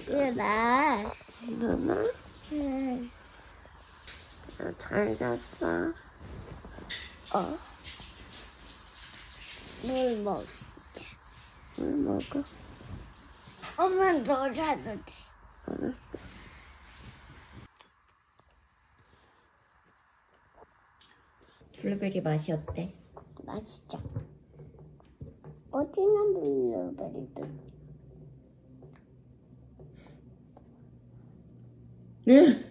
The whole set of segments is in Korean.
나. 누나? 응. 잘 잤어? 물 먹. 물 먹어? 엄마는 더 자도 돼. 알았어. 블루베리 맛이 어때? 맛있죠? 어디는 블루베리도. 네?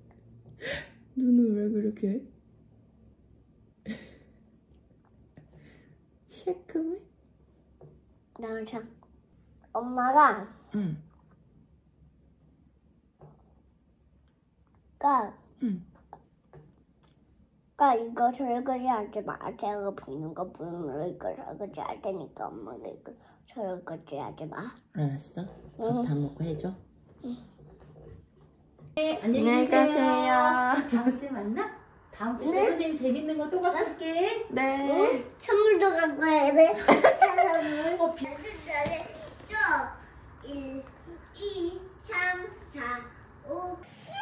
눈을 왜 그렇게 해? 시큼해? 나 참. 엄마가 응. 이거 설거지 하지 마. 제가 비는 거 부으면 이거 설거지 할 테니까 엄마가 이거 설거지 하지 마. 알았어. 밥 다 먹고 해줘. 네, 안녕히 가세요. 다음 주에 만나? 다음 주에 또 선생님 재밌는 거 또 갖고 올게. 네. 선물도 갖고 와야 돼. 선물. 어, 1, 2, 3, 4, 5.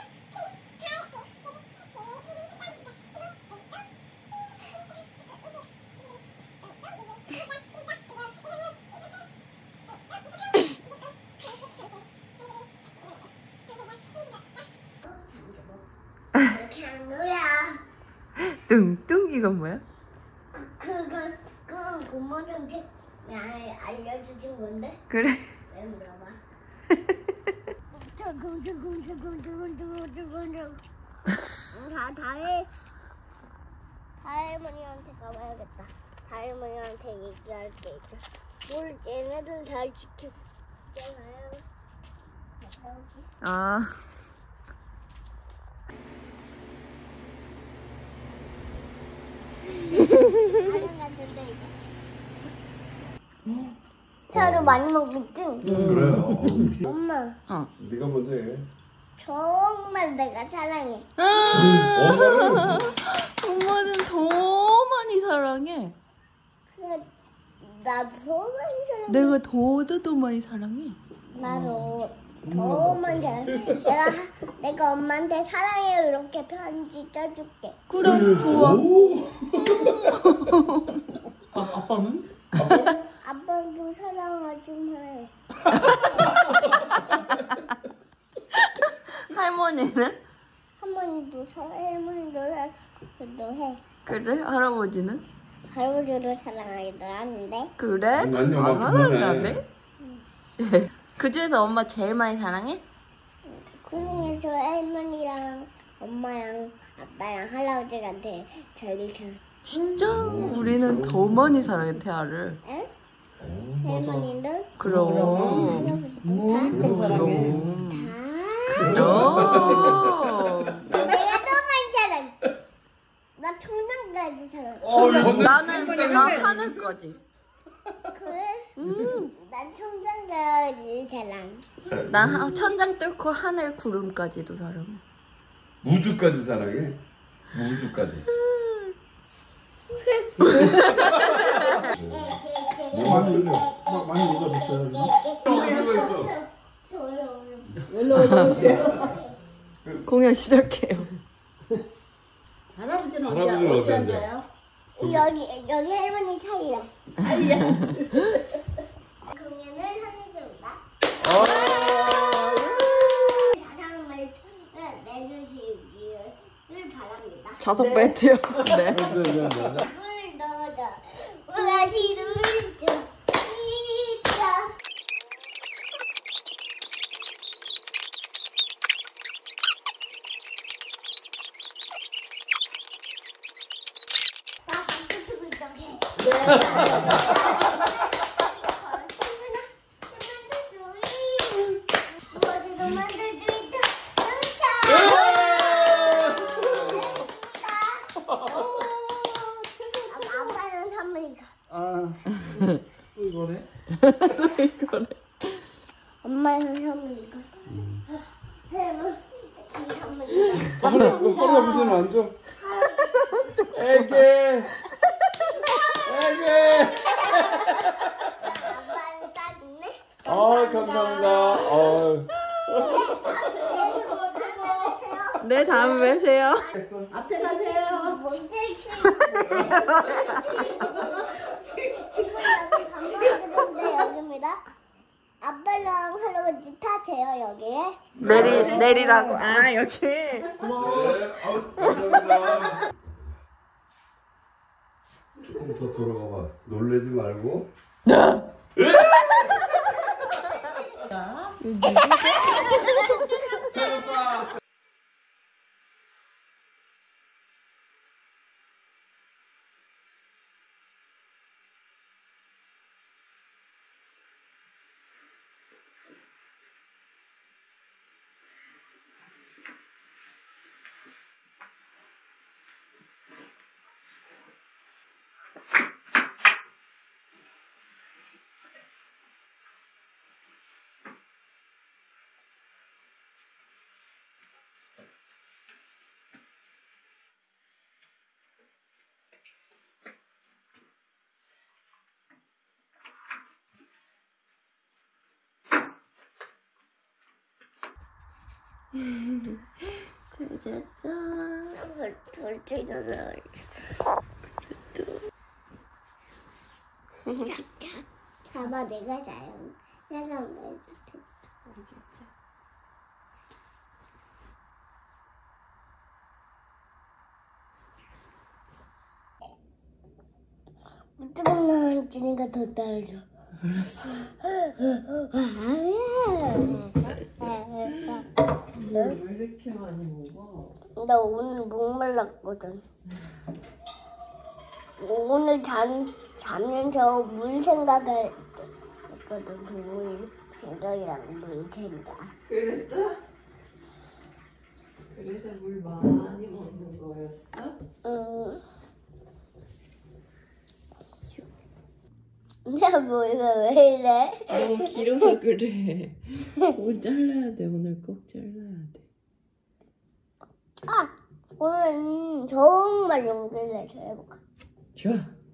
이렇게 한 거야. 뚱뚱 이건 뭐야? 그건 부모님께 알려주신 건데. 그래. 왜 물어봐? 다할머니한테 가봐야겠다. 다할머니한테 얘기할 게 있어. 뭘 얘네들 잘 지키잖아요. 아. 다른 같은데 이거. 태아도 많이 먹었지? 그래요. 엄마, 네가 먼저 해. 정말 내가 사랑해. 엄마는 더 많이 사랑해. 그래, 나도 많이 사랑해. 내가 더 많이 사랑해. 나도 더 많이 사랑해. 내가 엄마한테 사랑해요 이렇게 편지 써줄게. 그래, 좋아. 아빠는? 아빠도 사랑하지 마. 할머니는? 할머니도 할머니도 사랑하기도 해. 그래? 할아버지는? 할아버지도 사랑하기도 하는데. 그래? 난 아, 그만해. 사랑하네? 그 중에서 엄마 제일 많이 사랑해? 그 중에서 할머니랑 엄마랑 아빠랑 할아버지한테 제일 잘. 진짜? 우리는 더 많이 사랑해, 태아를. 응? 맞아. 할머니도 그럼. 할아버지도 다. 그럼. 다. 그럼. 내가 더 많이 사랑해. 나 청량까지 사랑해. 나는 하늘까지. 그래? 난 청량까지 사랑해. 난 천장 뚫고 하늘 구름까지도 사랑해. 우주까지 사랑해. 우주까지. 많이 읽어줬어요. 일로 오세요. 공연 시작해요. 할아버지는 할아버지는 어디 어디 앉아요? 여기 할머니 사이야. 사이에 공연을 하겠습니다. 자랑을 내주시기를 바랍니다. 자석 배트요. 네. 물 넣어줘. 우라지를 줘. 진짜. 나 박수 치고 있어. 아빠는 선물이가. 또 이거네. 이거래. 엄마는 선물이가. 햄은 이 선물이가. 할아버지는 안 줘. 애기. 아빠는 딱 있네. 감사합니다. 네, 다음 왜세요? 앞에 가세요. 뭔데 지금 여기 강남대인데 여기입니다. 아빠랑 할아버지 타세요 여기에. 내리라고. 아, 여기. 네, 아우, 감사합니다. 조금 더 돌아가봐. 놀래지 말고. 잘 잤어. 돌지잖아. 잡아 내가 자요. 내가 왜 무조건 주니까 더 떨려. 왜 이렇게 많이 먹어? 나 오늘 목말랐거든. 오늘 자면서 물 생각을 했거든. 물 생각이랑 물 생각. 그랬어? 그래서 물 많이 먹는 거였어? 응. 내 머리가 왜 이래? 너무 길어서 그래. 뭘 잘라야 돼. 오늘 꼭 잘라야 돼. 아, 오늘 정말 용기를 내서 해볼까? 좋아.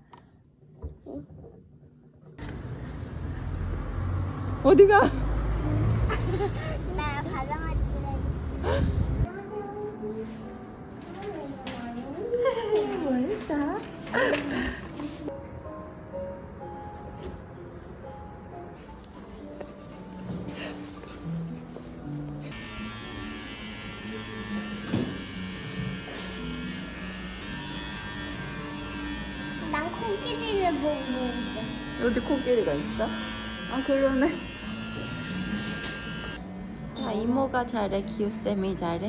어디가? 나 가정할 때. 뭘까? 난 코끼리를 보고 있어. 어디 코끼리가 있어? 아, 그러네. 다 이모가 잘해, 기우쌤이 잘해.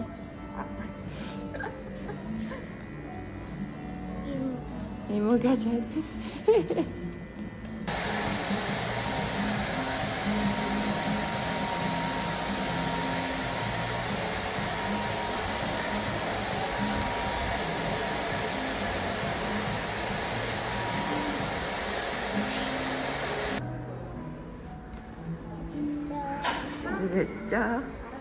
이모가 잘해. 진짜.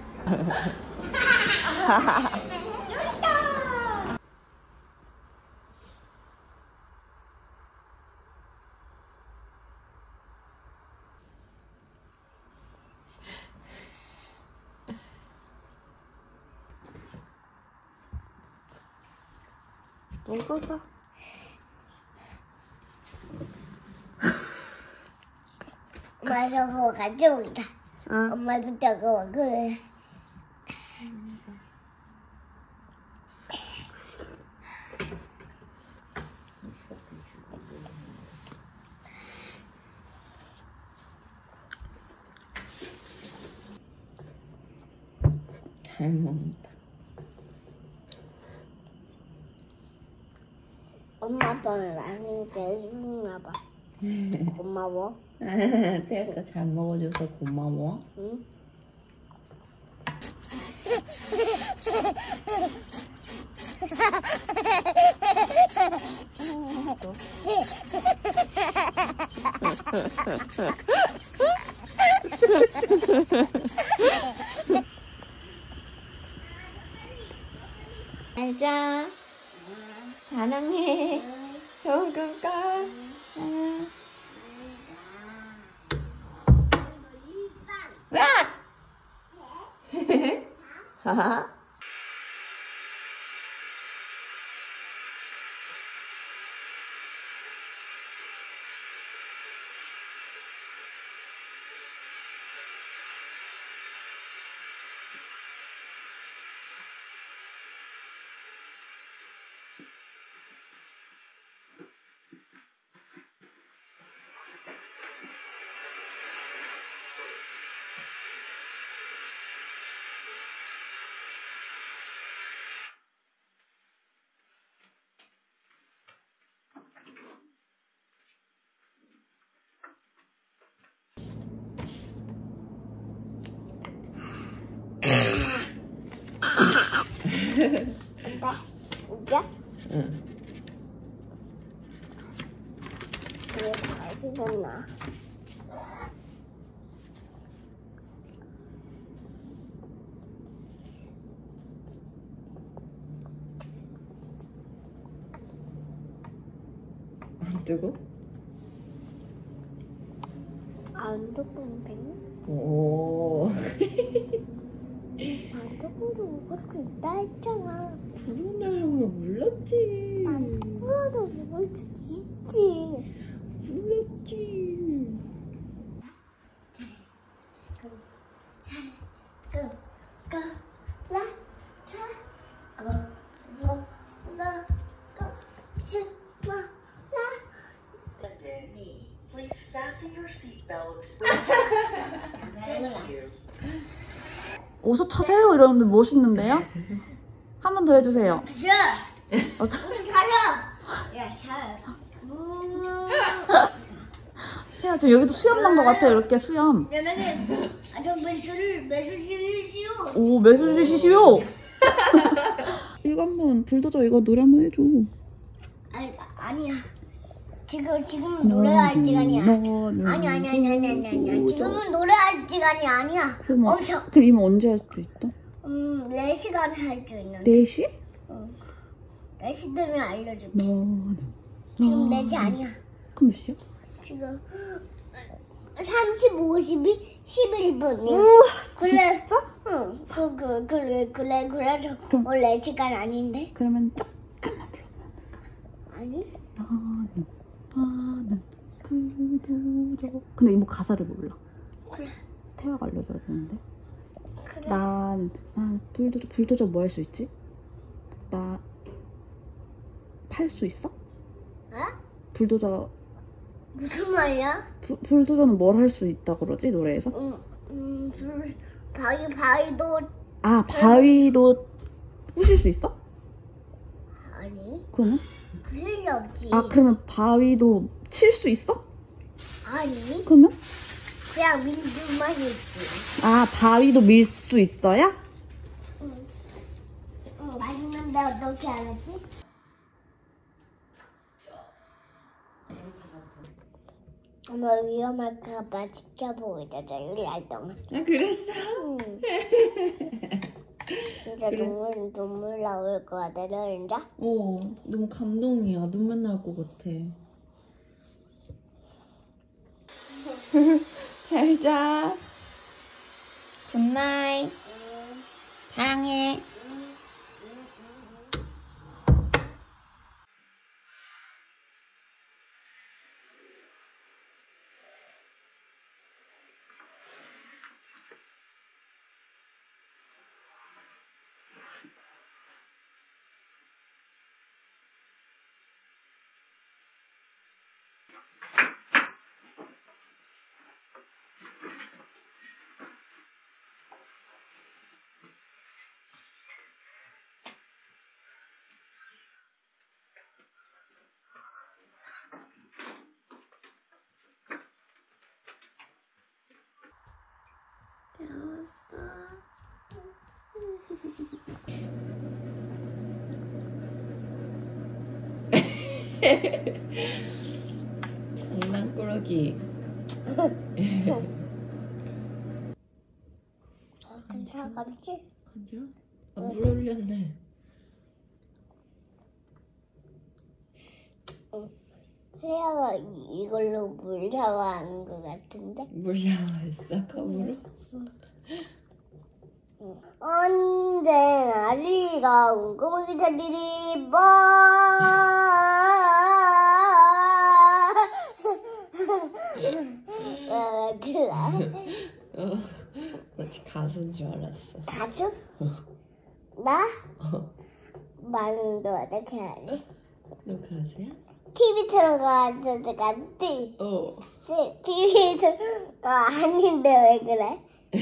먹어봐. 엄마 저거 가져온다. 응. 엄마도 저거 그래. 잘 먹는다. 엄마 아빠는 나는 계속나 봐. 고마워. 태아가 잘 먹어줘서 고마워. 응? 잘자. 사랑해. 좋은 꿈 꿔. 응. 야! 하하. 나 웃겨? 응. 이게 잘 생겼나? 안 뜨고? 안 뜨거운데? 오. 안 뜨거워도 먹을 수 있다 했잖아. 그러네. 몰랐지. 안 뜨거워도 먹을 수 있지. 몰랐지. Please fasten your seatbelt. Thank you. 어서 타세요 이러는데 멋있는데요? 한 번 더 해주세요. 어, 자, 우리 살아. 야, 잘. 해요. 저 여기도 수염 난 것 같아요. 이렇게 수염. 연하게 저 매주시오. 오, 매수주시시오. 이거 한번 불도저 이거 노래 한번 해줘. 아니야. 지금은 노래할 시간이 아니야. 아니. 지금은 노래할 시간이 아니야. 그럼, 엄청. 그럼 이모 언제 할 수 있다? 4시간 할 수 있는데. 4시? 4시 되면 알려줄게. 지금 지금 4시 아니야. 그럼 몇 시야? 지금 35, 12, 11분이야. 우와, 그래. 진짜? 응. 그래서 4시간 아닌데? 그러면 조금만 불러보면 아니? 나는 불도저. 근데 이모 가사를 몰라. 그래. 태화가 알려줘야 되는데. 그래. 난 불도저 뭐 할 수 있지? 나 팔 수 있어? 어? 불도저 무슨 말이야? 불도저는 뭘 할 수 있다 그러지 노래에서? 바위도 아 바위도 부실 수 있어? 아니. 그러면? 그럴 리 없지. 아 그러면 바위도 칠 수 있어? 아니. 그러면? 그냥 밀수만 있지. 아 바위도 밀 수 있어야? 응, 맛있는데 어떻게 알았지? 엄마 위험할까봐 지켜보고 있었어, 요리할 동안. 아 그랬어? 응. 진짜 눈물 나올 것 같아, 너 진짜? 너무 감동이야. 눈물 날 것 같아. 잘 자. 굿나잇. 사랑해. 장난꾸러기. 괜찮았지? 아니야? 아, 물 흘렸네. 혜야가 이걸로 물 샤워하는 것 같은데? 물 샤워했어? 컵으로? 언제나 리가 웅크뭉이 달리리 뭐 왜 그래? 마치 가수인 줄 알았어. 가수? 나? 말도 어떻게 하지? 너 가수야? TV처럼 가수 같지? 어. TV처럼 아닌데 왜 그래?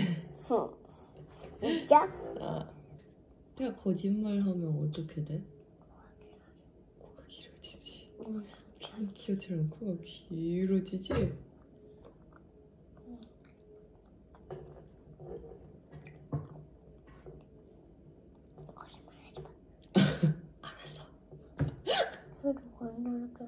웃겨? 아, 내가 거짓말하면 어떻게 돼? 코가 길어지지. 피노키오처럼 코가 길어지지? 거짓말하지 마. 알았어. 그리고 얼마나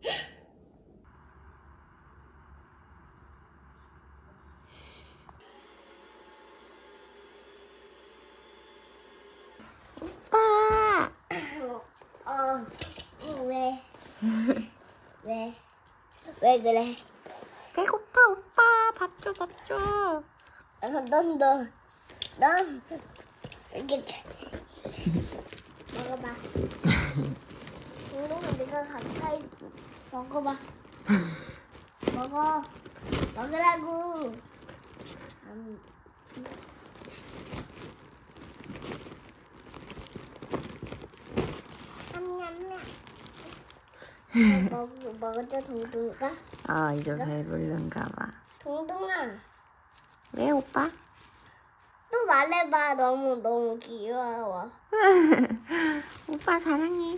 오빠. 왜? 왜? 왜 그래? 배고파 오빠. 밥 줘, 밥 줘. 넌 이렇게 먹어봐. 이거는 내가 가까이 먹어봐. 먹으라고. 먹었죠, 동동이가? 아, 이제 배부른가 봐. 동동아, 왜 오빠? 또 말해봐. 너무 귀여워. 오빠 사랑해.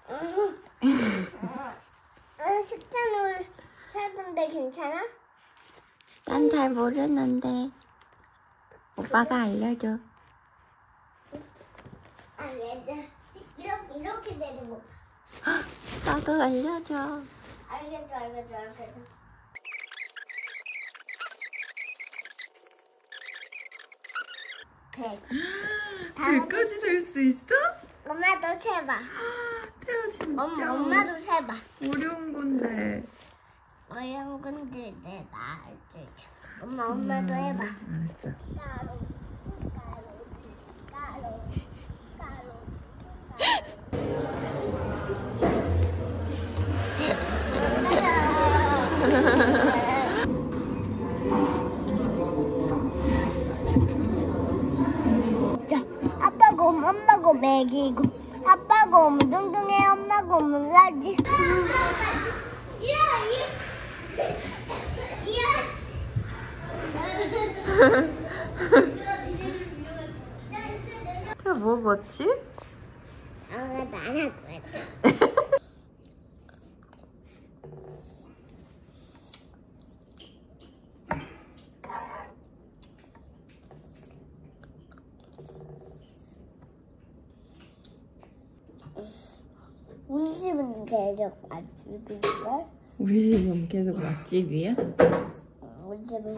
식단을 해본데 괜찮아? 난 잘 모르는데 오빠가 알려줘. 이렇게 되는 거. 나도 알려줘. 알겠어. 백. 100까지 셀 수 있어? 엄마도 세봐. 태아 진짜 엄마도 세봐. 어려운 건데. 어려운 건데 내가 알지. 엄마도 해봐. 알았어. 자, 아빠가 오면 엄마가 먹이고, 아빠가 오면 뚱뚱해, 엄마가 오면 라지. 태아 뭐 먹었지? 나도 안 할 거야. 우리 집은 계속 맛집인걸? 우리 집은 계속 맛집이야? 우리 집은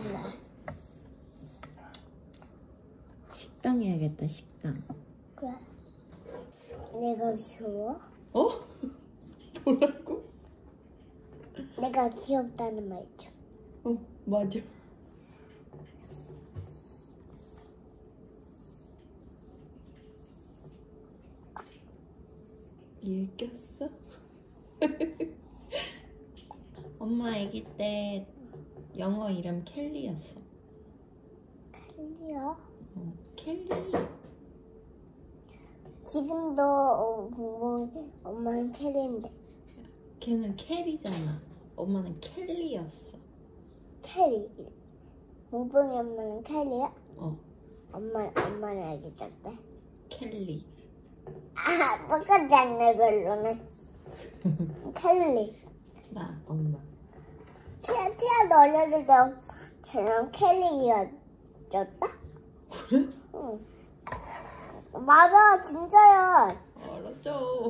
식당 해야겠다, 식당. 그래. 내가 귀여워? 어? 뭐라고? 내가 귀엽다는 말이죠. 어, 맞아. 얘 꼈어? 엄마 아기 때 영어 이름 켈리였어. 귀여워? 켈리. 지금도 엄마는 캐리인데. 걔는 캐리잖아. 엄마는 켈리였어. 캐리. 몽봉이 엄마는 캐리야? 어, 엄마는 알겠던데. 켈리. 아, 똑같지 않네, 별로는. 켈리. 나 엄마. 티아도 어렸을 때 저랑 켈리였었다? 그래? 응. 맞아, 진짜야. 알았죠.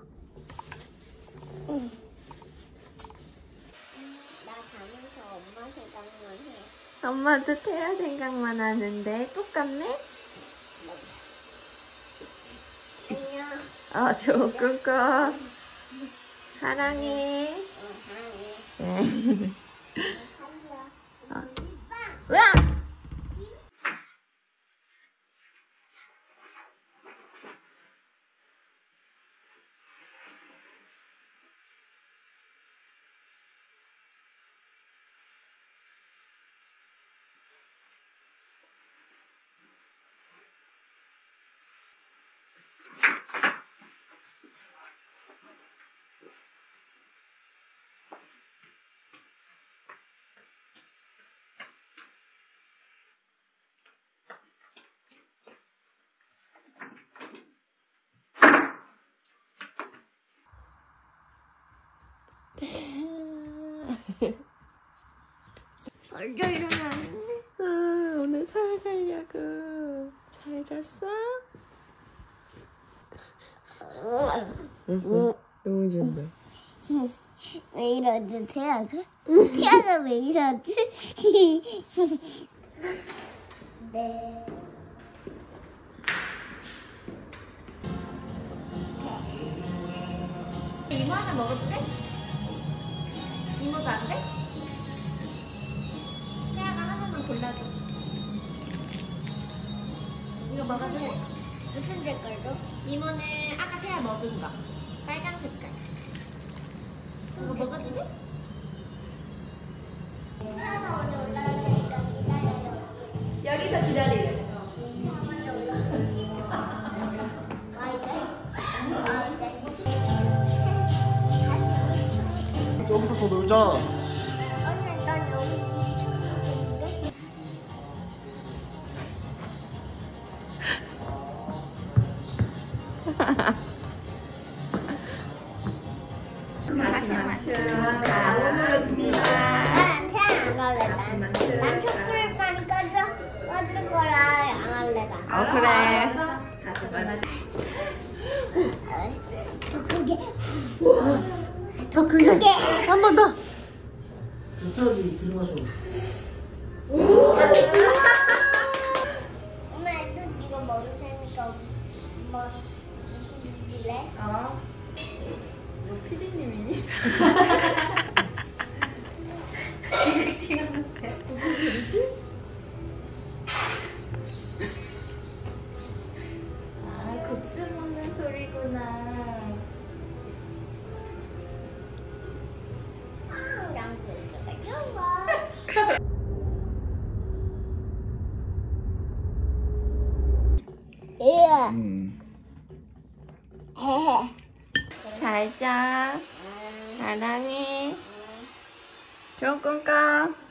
나 자면서 엄마 생각만 해. 엄마도 태아 생각만 하는데 똑같네? 안녕. 아, 조금 꺼. 사랑해. 사랑해. 네. 안녕. 으아! 오늘 살 가려고. 잘 잤어? 너무 좋다. 왜 이러지, 태아가? 태아가 왜 이러지? 네. 이모 하나 먹어도 돼? 이모도 안 돼? 태아가 하나만 골라줘. 이거 먹어도 돼? 무슨 색깔도? 이모는 아까 태아 먹은 거. 빨간 색깔. 이거 먹어도 돼? 태아가 오늘 올라갈 테니까 기다려요. 여기서 기다리래. 저기서 더 놀자. 아니, 난 여기 2,000원인데? 난 태안 안 할래. 난 초콜릿만 꺼줄 거라 안 할래. 나. 그래. 더 크게. 더 크게. 한 번 더. 태아지 들어가셔. 엄마, 또 이거 먹을 테니까 엄마 무슨 줄래? 피디님이니? 아, 국수 먹는 소리구나. 난 그거가 좋아. 예. 헤헤. 잘 자. 사랑해. 좋은 꿈 꿔.